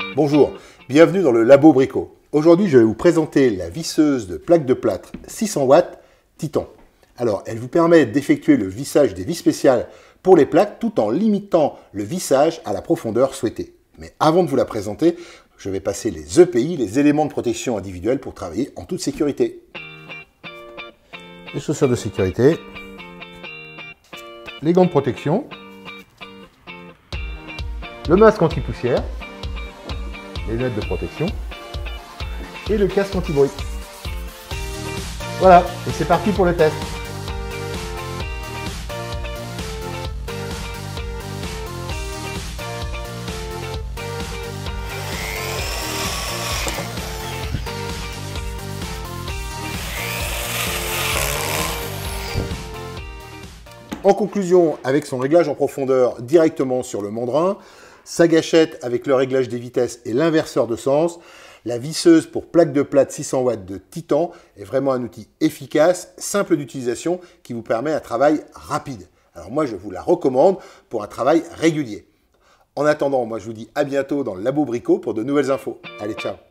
Bonjour, bienvenue dans le Labo Brico. Aujourd'hui, je vais vous présenter la visseuse de plaque de plâtre 600 watts Titan. Alors, elle vous permet d'effectuer le vissage des vis spéciales pour les plaques tout en limitant le vissage à la profondeur souhaitée. Mais avant de vous la présenter, je vais passer les EPI, les éléments de protection individuels pour travailler en toute sécurité. Les chaussures de sécurité, les gants de protection, le masque anti-poussière, les lunettes de protection et le casque anti-bruit. Voilà, et c'est parti pour le test. En conclusion, avec son réglage en profondeur directement sur le mandrin, sa gâchette avec le réglage des vitesses et l'inverseur de sens, la visseuse pour plaque de plâtre 600 watts de Titan est vraiment un outil efficace, simple d'utilisation, qui vous permet un travail rapide. Alors moi, je vous la recommande pour un travail régulier. En attendant, moi je vous dis à bientôt dans le Labo Brico pour de nouvelles infos. Allez, ciao!